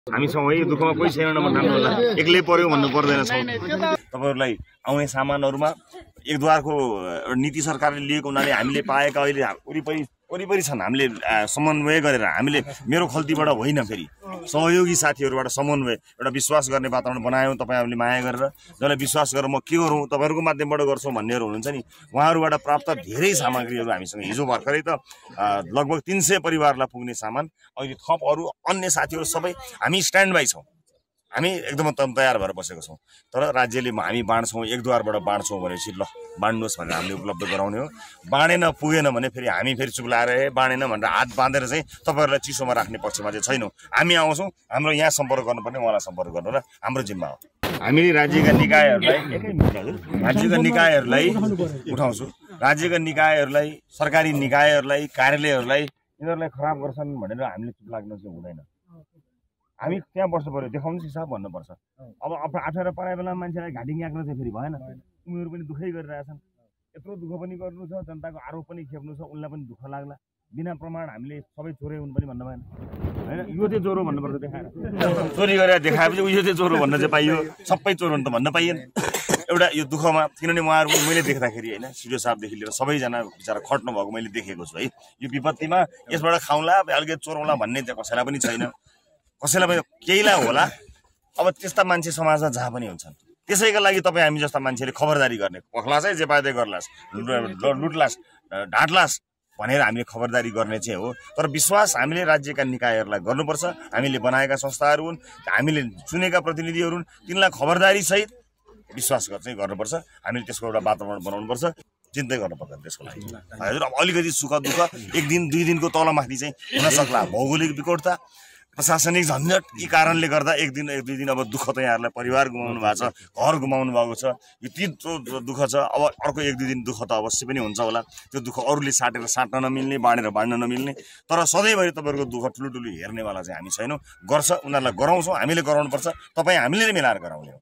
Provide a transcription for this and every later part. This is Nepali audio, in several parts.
हामीसँग यो दुःखमा कोही छैन भन्नु होला, एक्लै पर्यो भन्नु पर्दैन। तपाईहरुलाई आउने सामानहरुमा एकद्वारको नीति सरकारले लिएको हुनाले हामीले पाएका अहिले वरिपरि छन्। हामीले समन्वय गरेर हामीले मेरो खल्तीबाट होइन, फेरि सहयोगी साथीहरुबाट समन्वय एउटा विश्वास गर्ने वातावरण बनायौं। तपाईहरुले माया गरेर जसलाई विश्वास गरेर म के गरौँ तपाईहरुको माध्यमबाट गर्छु भन्नेहरु हुनुहुन्छ नि, उहाँहरुबाट प्राप्त धेरै सामग्रीहरु हामीसँग हिजो भर्खरै त लगभग 300 परिवारलाई पुग्ने सामान अहिले थप अरु अन्य साथीहरु सबै हामी स्ट्यान्ड बाइ छौं। हामी एकदम तयार भएर बसेको छौं। तर राज्यले हामी बाँड्छौं, एकद्वारबाट बाँड्छौं भनेपछि ल बाँड्नुस् भनेर हामीले उपलब्ध गराउने हो। बाँडेन पुगेन भने फेरि हामी फेरि चुप लाएर बाँडेन भनेर हात बाँधेर चाहिँ तपाईहरुलाई चिसोमा राख्ने पक्षमा चाहिँ छैनौं। हामी आउँछौं, हाम्रो यहाँ सम्पर्क गर्नुपर्ने उहाँलाई सम्पर्क गर्नु र हाम्रो जिम्मा हो। हामीले राज्यका निकायहरूलाई उठाउँछु। राज्यका निकायहरूलाई, सरकारी निकायहरूलाई, कार्यालयहरूलाई यिनीहरूलाई खराब गर्छन् भनेर हामीले चुप लाग्न चाहिँ हुँदैन। हामी त्यहाँ बस्नु पर्यो, देखाउनुहोस् हिसाब भन्नुपर्छ। अब आठेर पराए बेला मान्छेलाई घाँटी न्याक्न चाहिँ फेरि भएन। उनीहरू पनि दुःखै गरिरहेछन्। यत्रो दुःख पनि गर्नु छ, जनताको आरोप पनि खेप्नु छ, उनलाई पनि दुःख लाग्ला। बिना प्रमाण हामीले सबै चोरै हुन् पनि भन्नु भएन हैन। यो चाहिँ चोरो भन्नुपर्छ देखाएर। चोरी गरेर देखाएपछि यो चाहिँ चोरो भन्न चाहिँ पाइयो, सबै चोरो त भन्न पाइएन। एउटा यो दुःखमा किनभने उहाँहरु मैले देख्दाखेरि हैन, सिडिओ साहबदेखि लिएर सबैजना बिचारा खट्नु भएको मैले देखेको छु है। यो विपत्तिमा यसबाट खाउँला अलगे चोरौला भन्ने चाहिँ कसैलाई पनि छैन। कसैलाई पनि केहीलाई होला। अब त्यस्ता मान्छे समाजमा जहाँ पनि हुन्छन्। त्यसैका लागि तपाईँ हामी जस्ता मान्छेले खबरदारी गर्ने, पखलासै जे पाए गर्लास्, लुटलास्, ढाँट्लास् भनेर हामीले खबरदारी गर्ने चाहिँ हो। तर विश्वास हामीले राज्यका निकायहरूलाई गर्नुपर्छ। हामीले बनाएका संस्थाहरू हुन्, हामीले चुनेका प्रतिनिधिहरू हुन्, तिनलाई खबरदारी सहित विश्वास चाहिँ गर्नुपर्छ। हामीले त्यसको एउटा वातावरण बनाउनुपर्छ, चिन्तै गर्नुपर्छ त्यसको लागि। हजुर अब अलिकति सुख दुःख एक दिन दुई दिनको तलमाथि चाहिँ हुन सक्ला। भौगोलिक विकटता, प्रशासनिक झन्झट यी कारणले गर्दा एक दुई दिन अब दुःख त यहाँहरूलाई परिवार गुमाउनु भएको छ, घर गुमाउनु भएको छ, यो तीव्र दुःख छ। अब अर्को एक दुई दिन दुःख त अवश्य पनि हुन्छ होला। त्यो दुःख अरूले साट्न नमिल्ने, बाँड्न नमिल्ने। तर सधैँभरि तपाईँहरूको दुःख ठुलो हेर्नेवाला चाहिँ हामी छैनौँ। गर्छ उनीहरूलाई गराउँछौँ, हामीले गराउनुपर्छ। तपाईँ हामीले नै मिलाएर गराउने हो।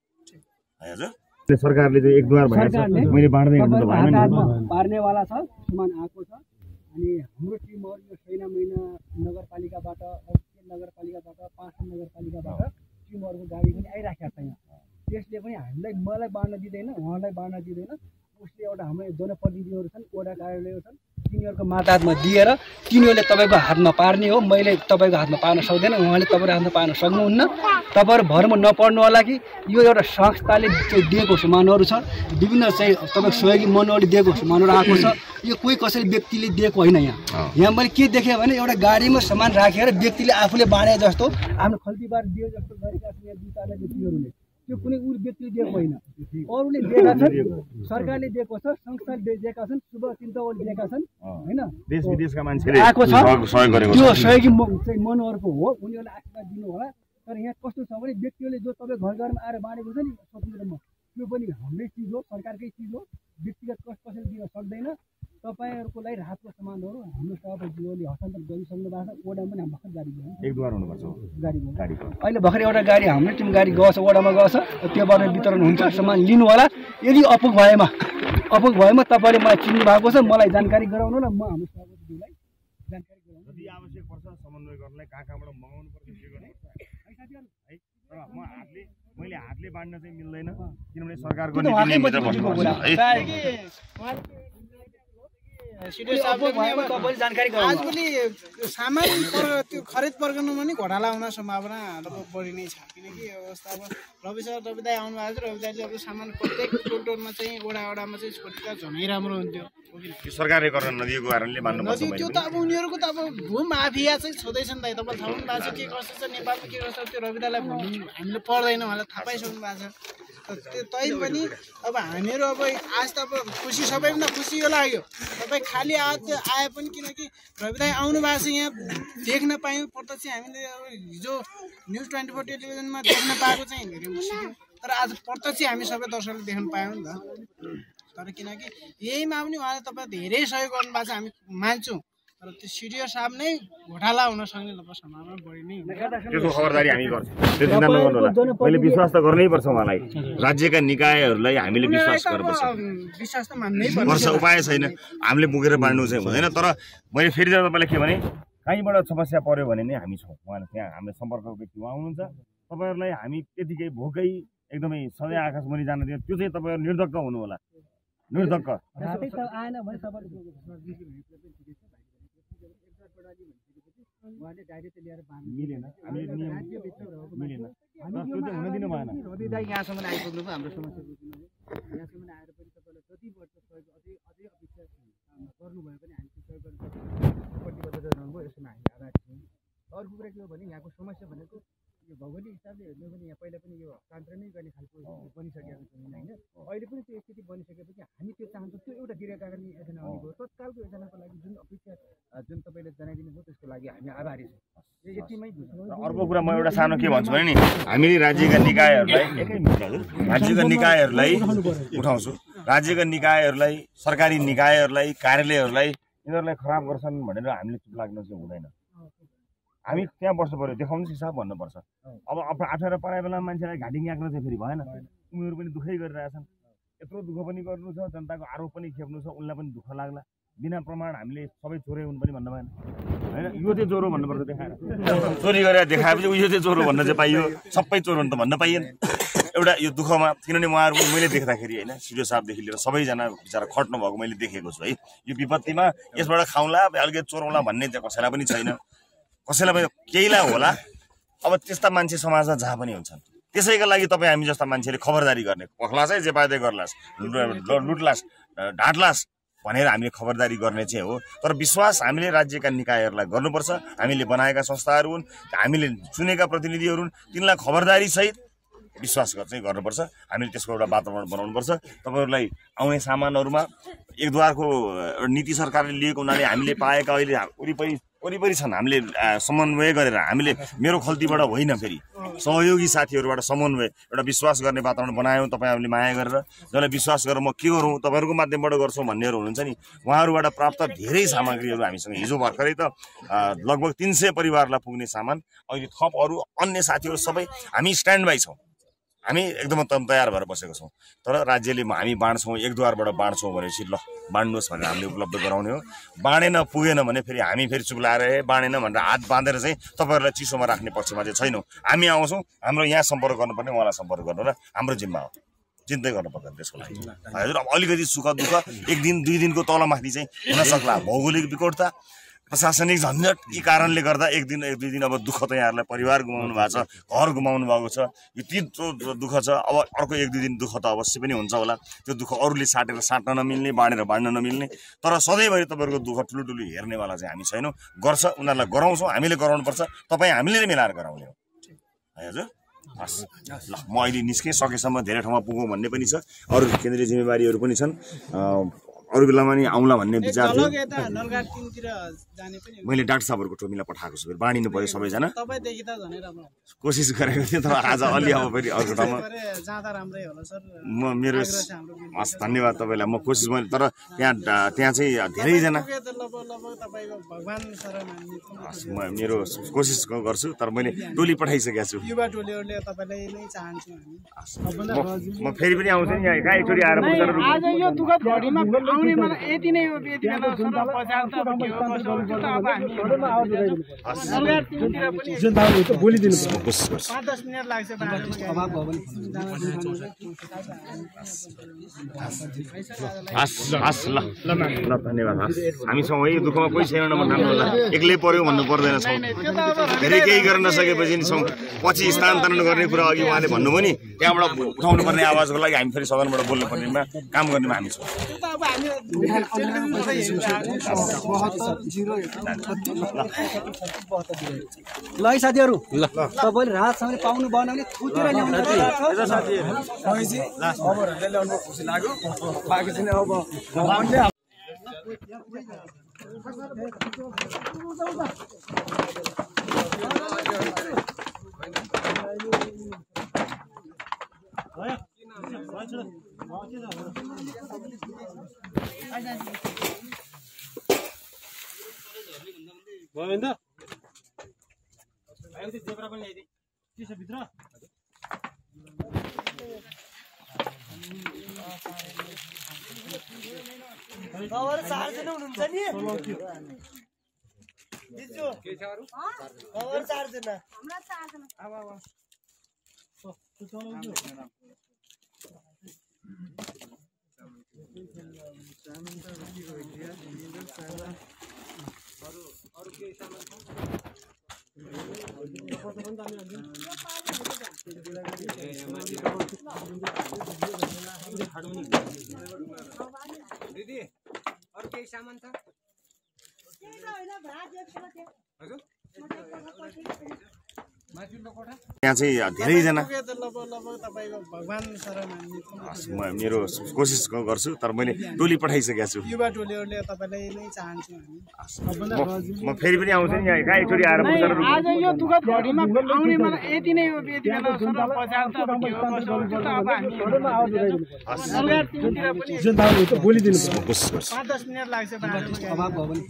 हजुर सरकारले चाहिँ एकद्वार भनेको छ, मैले बाँड्दै गर्नु त भएन नि। बाँड्नेवाला छ, सामान आएको छ। अनि हाम्रो टिमहरु यो सैना महिना नगरपालिकाबाट, नगरपालिकाबाट, पाँच नगरपालिकाबाट टिमहरुको गाडी पनि आइराखेको छ यहाँ। त्यसले पनि हामीलाई, मलाई बाँड्न दिँदैन, उहाँलाई बाँड्न दिँदैन। उसले एउटा हाम्रो जनप्रतिनिधिहरू छन्, वडा कार्यालयहरू छन्, तिनीहरूको माताहतमा दिएर तिनीहरूले तपाईँको हातमा पार्ने हो। मैले तपाईँको हातमा पार्न सक्दैन, उहाँले तपाईँको हातमा पार्न सक्नुहुन्न। तपाईँहरू भरमा नपर्नु होला कि यो एउटा संस्थाले दिएको सामानहरू छ, विभिन्न चाहिँ तपाईँको सहयोगी मनोले दिएको सामानहरू आएको छ। यो कोही कसैले व्यक्तिले दिएको होइन। यहाँ मैले के देखेँ भने एउटा गाडीमा सामान राखेर व्यक्तिले आफूले बाँडे जस्तो, आफ्नो खल्तीबार दिए जस्तो गरेका छन् यहाँ दुईजना व्यक्तिहरूले। त्यो कुनै व्यक्तिले दिएको होइन, अरूले दिएका छन्, सरकारले दिएको छ, संस्थाले दिएका छन्, शुभ चिन्तकले दिएका छन् हैन। देश विदेशका मान्छेले आएको छ, सहयोग गरेको छ। त्यो सहयोगी चाहिँ मनोहरको हो, उनीहरूले आशीर्वाद दिनु होला। तर यहाँ कस्तो छ भने व्यक्तिले जो तपाईँ घर घरमा आएर बाँडेको छ नि स्वतन्त्रमा, त्यो पनि हाम्रै चिज हो, सरकारकै चिज हो। व्यक्तिगत कसैले दिन सक्दैन। तपाईहरुको लागि राहतको सामानहरू हाम्रो सभापतिज्यूले हस्तान्तरण गरिसक्नु भएको छ। वडामा पनि भर्खर गाडी गयो, एकद्वार हुनुपर्छ गाडीको। अहिले भर्खर एउटा गाडी हाम्रो टिम गाडी गएछ, वडामा गएछ। त्योबाट वितरण हुन्छ, सामान लिनु होला। यदि अपुग भएमा तपाईले मलाई चिन्नु भएको छ, मलाई जानकारी गराउनु न, म हाम्रो सभापतिज्यूलाई जानकारी गराउनु। यदि आवश्यक पर्छ समन्वय गर्नलाई कहाँबाट मगाउनु पर्छ के गर्ने है साथीहरु है। तर मैले हातले बाँड्न चाहिँ मिल्दैन, किनभने सरकारको नीतिभित्र बस्नुपर्छ है। सिडिओ साहबले तपाईले जानकारी गराउनु। आजभोलि सामान त्यो खरिद प्रकरणमा पनि घोटाला हुन सम्भावना बढी नै छ। किनकि अवस्था अब रवि दाइ आउनु भएको छ, रवि दाइले अब सामान प्रत्येक टोलमा चाहिँ वडामा चाहिँ छोडेर झनै राम्रो हुन्थ्यो। सरकारले गर्न नदिएको कारणले मान्नुपर्छ। त्यो त अब उनीहरूको त अब भू माफिया चाहिँ छँदैछ नि त। तपाईँ थाहा हुनु भएको छ के कस्तो छ नेपालमा, के कस्तो त्यो रवि दाइलाई हामीले पढ्दैन, उहाँलाई थाहा पाइसक्नु भएको छ। तै पनि अब हामीहरू अब आज त अब खुसी, सबैभन्दा खुसी यो लाग्यो तपाईँ खाली आज आए पनि, किनकि रवि दाइ आउनु भएको छ यहाँ देख्न पायौँ प्रत्यक्ष। हामीले अब हिजो न्युज 24 टेलिभिजनमा देख्न पाएको चाहिँ धेरै खुसी थियो। तर आज प्रत्यक्ष हामी सबै दर्शकले देख्न पायौँ नि त। तर किनकि यहीमा पनि उहाँले तपाईँ धेरै सहयोग गर्नुभएको छ, हामी मान्छौँ। तर त्यो सिडिओ साहब नै घोटाला हुन सक्ने सम्भावना बढी नै हुन्छ। त्यसको खबरदारी हामी गर्छौँ, त्यो चिन्ता नगर्नु होला। मैले विश्वास त गर्नै पर्छ उहाँलाई। राज्यका निकायहरूलाई हामीले विश्वास गर्नुपर्छ। विश्वास त मान्नै पर्छ, उपाय छैन। हामीले बोकेर बाँड्नु चाहिँ हुँदैन। तर मैले फेरि तपाईँलाई के भने, कहीँबाट समस्या पर्यो भने नै हामी छौँ उहाँले त्यहाँ हाम्रो सम्पर्कको व्यक्ति उहाँ हुनुहुन्छ तपाईँहरूलाई हामी त्यतिकै भोकै एकदमै सधैँ आकाशमुनि जान दियो त्यो चाहिँ तपाईँहरू निर्धक्क हुनु होला निर्धक्क उहाँले डाइरेक्ट ल्याएर मिलेन हामीले नियम मिलेन त्यो चाहिँ हुन दिनु भएन रवि दाइ यहाँसम्म आइपुग्नु भयो हाम्रो समस्या बुझ्नु यहाँसम्म आएर पनि तपाईँलाई जति वर्ष सहयोग अझै अपेक्षा गर्नुभयो भने हामी त्यो सहयोग गर्न प्रतिबद्धता रहनुभयो यसमा हामी आभारी छौँ अर्को कुरा के हो भने यहाँको समस्या भनेको यो भौगोलिक हिसाबले हेर्नु भने यहाँ पहिला पनि यो कान्त्र नै गर्ने खालको बनिसकेको छ होइन अहिले पनि त्यो स्थिति बनिसकेपछि हामी त्यो चाहन्छौँ त्यो एउटा दीर्घकालीन योजना आउने भयो तत्कालको योजनाको लागि जुन अपेक्षा जुन तपाईँले जनाइदिनु भयो त्यसको लागि हामी आभारी छौँ यतिमै बुझ्नु अर्को कुरा म एउटा सानो के भन्छु भने नि हामीले राज्यका निकायहरूलाई उठाउँछु राज्यका निकायहरूलाई सरकारी निकायहरूलाई कार्यालयहरूलाई यिनीहरूलाई खराब गर्छन् भनेर हामीले चुप लाग्न चाहिँ हुँदैन हामी त्यहाँ बस्नु पर्यो देखाउनुहोस् हिसाब भन्नुपर्छ अब अप्ठ्यारो परायो बेला मान्छेलाई घाँटी ग्याक्न चाहिँ फेरि भएन उनीहरू पनि दुःखै गरिरहेछन् यत्रो दुःख पनि गर्नु छ जनताको आरोप पनि खेप्नु छ उनलाई पनि दुःख लाग्ला बिना प्रमाण हामीले सबै चोरै हुनु पनि भन्नु भएन होइन यो चाहिँ चोरो भन्नुपर्छ देखाएर चोरी गरेर देखाएपछि यो चाहिँ चोरो भन्न चाहिँ पाइयो सबै चोरो त भन्न पाइएन एउटा यो दुःखमा किनभने उहाँहरू मैले देख्दाखेरि होइन सिडिओ साहबदेखि लिएर सबैजना बिचरा खट्नु भएको मैले देखेको छु है यो विपत्तिमा यसबाट खाउँला अलिकति चोरौँला भन्ने चाहिँ कसैलाई पनि छैन कसैलाई पनि केहीलाई होला अब त्यस्ता मान्छे समाजमा जहाँ पनि हुन्छन् त्यसैका लागि तपाईँ हामी जस्ता मान्छेले खबरदारी गर्ने पख्लास है जे पाए गर्लास् लुट्लास् ढाँट्लास् भनेर हामीले खबरदारी गर्ने चाहिँ हो तर विश्वास हामीले राज्यका निकायहरूलाई गर्नुपर्छ हामीले बनाएका संस्थाहरू हुन् हामीले चुनेका प्रतिनिधिहरू हुन् तिनलाई खबरदारी सहित विश्वास चाहिँ गर्नुपर्छ हामीले त्यसको एउटा वातावरण बनाउनुपर्छ तपाईँहरूलाई आउने सामानहरूमा एकद्वारको नीति सरकारले लिएको हुनाले हामीले पाएका अहिले वरिपरि छन् हामीले समन्वय गरेर हामीले मेरो खल्तीबाट होइन फेरि सहयोगी साथीहरूबाट समन्वय एउटा विश्वास गर्ने वातावरण बनायौँ तपाईँहरूले माया गरेर जसलाई विश्वास गरेर म के गरौँ तपाईँहरूको माध्यमबाट गर्छौँ भन्नेहरू हुनुहुन्छ नि उहाँहरूबाट प्राप्त धेरै सामग्रीहरू हामीसँग हिजो भर्खरै त लगभग 300 परिवारलाई पुग्ने सामान अहिले थप अरू अन्य साथीहरू सबै हामी स्ट्यान्ड बाई छौँ हामी एकदम तयार भएर बसेको छौँ तर राज्यले हामी बाँड्छौँ एकद्वारबाट बाँड्छौँ भनेपछि ल बाँड्नुहोस् भनेर हामीले उपलब्ध गराउने हो बाँडेन पुगेन भने फेरि हामी फेरि चुप्लाएर बाँडेन भनेर हात बाँधेर चाहिँ तपाईँहरूलाई चिसोमा राख्ने पक्षमा चाहिँ छैनौँ हामी आउँछौँ हाम्रो यहाँ सम्पर्क गर्नुपर्ने उहाँलाई सम्पर्क गर्नु र हाम्रो जिम्मा हो चिन्तै गर्नुपर्छ त्यसको लागि हजुर अब अलिकति सुख दुःख 1 दिन 2 दिनको तलमाथि चाहिँ हुन सक्ला भौगोलिक विकटता प्रशासनिक झन्झट यी कारणले गर्दा 1 दिन 2 दिन अब दुःख त यहाँहरूलाई परिवार गुमाउनु भएको छ घर गुमाउनु भएको छ यो तीव्र दुःख छ अब अर्को 1-2 दिन दुःख त अवश्य पनि हुन्छ होला त्यो दुःख अरूले साट्न नमिल्ने बाँडेर बाँड्न नमिल्ने तर सधैँभरि तपाईँहरूको दुःख ठुलो हेर्नेवाला चाहिँ हामी छैनौँ गर्छ उनीहरूलाई गराउँछौँ हामीले गराउनुपर्छ तपाईँ हामीले नै मिलाएर गराउने हो हजुर हस् ल म अहिले निस्केँ सकेसम्म धेरै ठाउँमा पुगौँ भन्ने पनि छ अरू केन्द्रीय जिम्मेवारीहरू पनि छन् अरू बेलामा नि आउँला भन्ने विचार थियो मैले डाक्टर साहबहरूको टोपीलाई पठाएको छु फेरि बाँडिनु पर्यो सबैजना कोसिस गरेको थिएँ तर आज अलि अब फेरि अर्को ठाउँमा म मेरो हस् धन्यवाद तपाईँलाई म कोसिस मैले तर त्यहाँ चाहिँ धेरैजना म मेरो कोसिस गर्छु तर मैले टोली पठाइसकेको छु म फेरि पनि आउँछु नि यहाँ एकचोटि आएर आउने मलाई यति नै हो यति बेला सर बजार त अब के हो कसो हुन्छ त अब हामी सरकार टिमतिर पनि जनताले त बोलिदिनु 5-10 मिनेट लाग्छ अभाव भयो भने हस् ल धन्यवाद हामीसँग है दुःखमा कोही छैन भन्नु होला एक्लै पर्यो भन्नु पर्दैन छौँ धेरै केही गर्न नसकेपछि नि छौँ पछि स्थानान्तरण गर्ने कुरा अघि उहाँले भन्नुभयो नि त्यहाँबाट उठाउनु पर्ने आवाजको लागि हामी फेरि सदनबाट बोल्नु पर्नेमा काम गर्नेमा हामी छौँ ल है साथीहरू तपाईँले राहतसँगले पाउनु भएन भने थुतेर ल्याउनु खुसी लाग्यो बाँकी चाहिँ अब दिदी अरू केही सामान छ हजुर यहाँ चाहिँ धेरैजना भगवान शरण म मेरो कोसिस गर्छु तर मैले टोली पठाइसकेको छु युवा टोलीहरूले तपाईँलाई नै चाहन्छु हामी म फेरि पनि आउँछु नि यहाँ गाई छोरी आएर आज यो दुःखद घडीमा आउने मलाई यति नै हो यति बेला सर पछाड त अब के हो कसो हो त्यो त अब हामी सरकार टिमतिर पनि बोलिदिनु कोसिस गर्छु 5-10 मिनेट लाग्छ बाटोमा अभाव भयो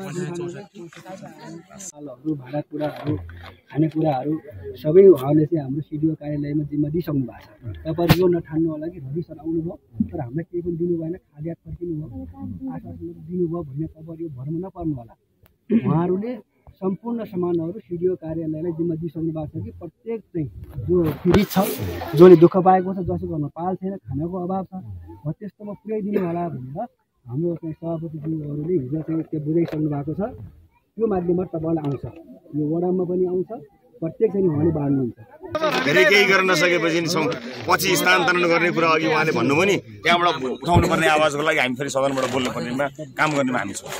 भने भाँडाकुँडाहरू खानेकुराहरू सबै उहाँले चाहिँ हाम्रो सिडिओ कार्यालयमा जिम्मा दिइसक्नु भएको छ। तपाईँहरू यो नठान्नु होला कि रवि सर आउनुभयो तर हामीलाई केही पनि दिनु भएन, खाद्यात फर्किनु भयो, आश्वासन दिनुभयो भन्ने तपाईँहरू यो भरमा नपर्नु होला। उहाँहरूले सम्पूर्ण सामानहरू सिडिओ कार्यालयलाई जिम्मा दिइसक्नु भएको छ कि प्रत्येक चाहिँ जो पीडित छ, जसले दुःख पाएको छ, जसको घरमा पाल छैन, खानाको अभाव छ, हो त्यस्तोमा पुर्याइदिनु होला भनेर हाम्रो चाहिँ सभापतिज्यूहरूले हिजो चाहिँ त्यो बुझाइसक्नु भएको छ। त्यो माध्यमबाट तपाईँलाई आउँछ, यो वडामा पनि आउँछ, प्रत्येक चाहिँ उहाँले बाँड्नुहुन्छ। धेरै केही गर्न नसकेपछि नि पछि स्थानान्तरण गर्ने कुरा अघि उहाँले भन्नुभयो नि, त्यहाँबाट उठाउनु पर्ने आवाजको लागि हामी फेरि सदनबाट बोल्नु पर्नेमा काम गर्नेमा हामी छौँ।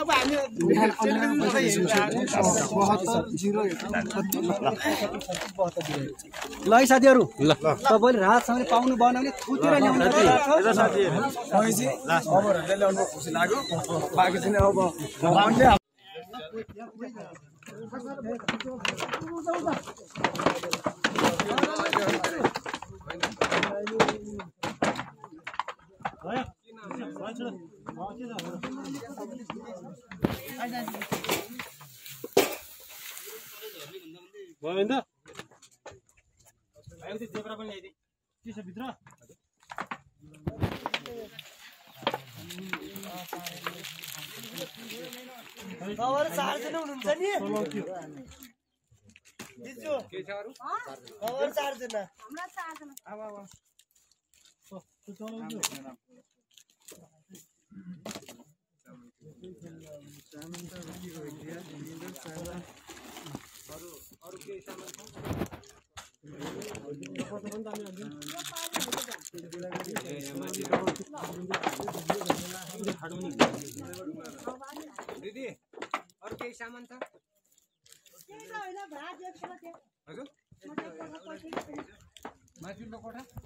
ल है साथीहरू, तपाईँले राहतसँगले पाउनु भएन भने खुदेर ल्याउनु खुसी लाग्यो। बाँकी चाहिँ अब दिदी अरू केही सामान छ हजुर